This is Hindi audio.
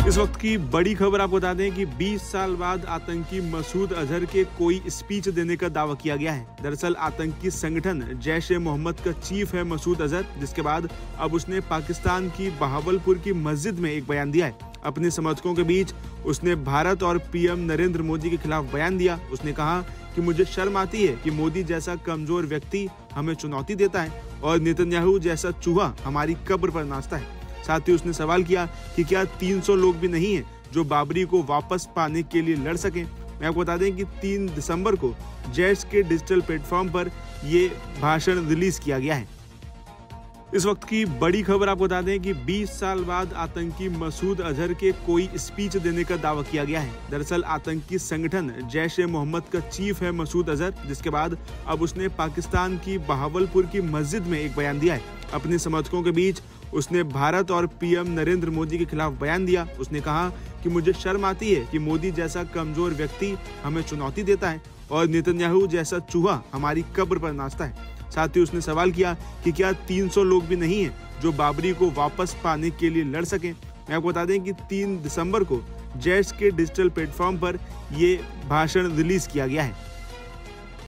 इस वक्त की बड़ी खबर आपको बता दें कि 20 साल बाद आतंकी मसूद अजहर के कोई स्पीच देने का दावा किया गया है। दरअसल आतंकी संगठन जैश ए मोहम्मद का चीफ है मसूद अजहर, जिसके बाद अब उसने पाकिस्तान की बहावलपुर की मस्जिद में एक बयान दिया है। अपने समर्थकों के बीच उसने भारत और पीएम नरेंद्र मोदी के खिलाफ बयान दिया। उसने कहा कि मुझे शर्म आती है कि मोदी जैसा कमजोर व्यक्ति हमें चुनौती देता है और नेतन्याहू जैसा चूहा हमारी कब्र पर नाचता है। साथ ही उसने सवाल किया कि क्या 300 लोग भी नहीं हैं जो बाबरी को वापस पाने के लिए लड़ सकें। मैं आपको बता दें कि 3 दिसंबर को जैश के डिजिटल प्लेटफॉर्म पर ये भाषण रिलीज किया गया है। इस वक्त की बड़ी खबर आपको बता दें कि 20 साल बाद आतंकी मसूद अजहर के कोई स्पीच देने का दावा किया गया है। दरअसल आतंकी संगठन जैश ए मोहम्मद का चीफ है मसूद अजहर, जिसके बाद अब उसने पाकिस्तान की बहावलपुर की मस्जिद में एक बयान दिया है। अपने समर्थकों के बीच उसने भारत और पीएम नरेंद्र मोदी के खिलाफ बयान दिया। उसने कहा कि मुझे शर्म आती है कि मोदी जैसा कमजोर व्यक्ति हमें चुनौती देता है और नेतन्याहू जैसा चूहा हमारी कब्र पर नाचता है। साथ ही उसने सवाल किया कि क्या 300 लोग भी नहीं हैं जो बाबरी को वापस पाने के लिए लड़ सकें। मैं आपको बता दें कि 3 दिसंबर को जैश के डिजिटल प्लेटफॉर्म पर ये भाषण रिलीज किया गया है।